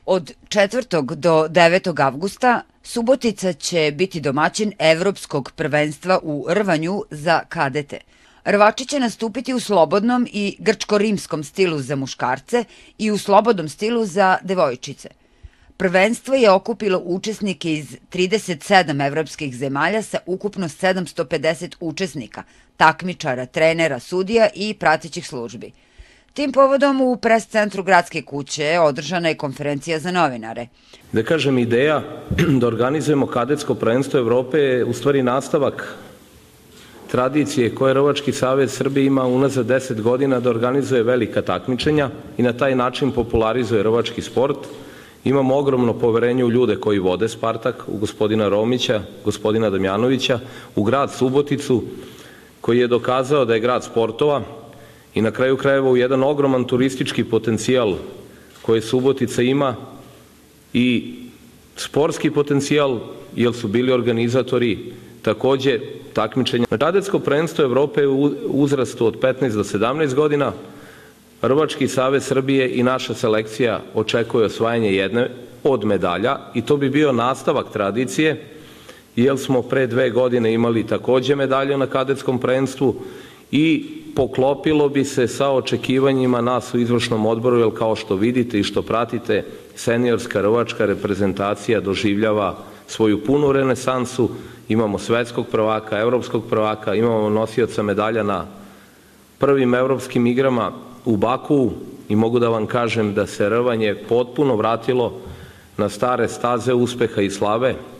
Od 4. do 9. avgusta Subotica će biti domaćin Evropskog prvenstva u rvanju za kadete. Rvači će nastupiti u slobodnom i grčko-rimskom stilu za muškarce i u slobodnom stilu za devojčice. Prvenstvo je okupilo učesnike iz 37 evropskih zemalja sa ukupno 750 učesnika, takmičara, trenera, sudija i pratećih službi. Tim povodom u pres-centru Gradske kuće održana je konferencija za novinare. Da kažem, ideja da organizujemo kadetsko prvenstvo Evrope je u stvari nastavak tradicije koje Rvački savez Srbije ima unazad 10 godina da organizuje velika takmičenja i na taj način popularizuje rvački sport. Imamo ogromno poverenje u ljude koji vode Spartak, u gospodina Romića, gospodina Damjanovića, u grad Suboticu koji je dokazao da je grad sportova i na kraju krajeva u jedan ogroman turistički potencijal koji Subotica ima i sportski potencijal, jer su bili organizatori takođe takmičenja. Kadetsko prvenstvo Evrope u uzrastu od 15 do 17 godina, Rvački savez Srbije i naša selekcija očekuje osvajanje jedne od medalja i to bi bio nastavak tradicije, jer smo pre 2 godine imali takođe medalju na kadetskom prvenstvu i poklopilo bi se sa očekivanjima nas u izvršnom odboru, jer kao što vidite i što pratite, seniorska rvačka reprezentacija doživljava svoju punu renesansu. Imamo svetskog prvaka, evropskog prvaka, imamo nosioca medalja na prvim evropskim igrama u Bakuu i mogu da vam kažem da se rvanje potpuno vratilo na stare staze uspeha i slave.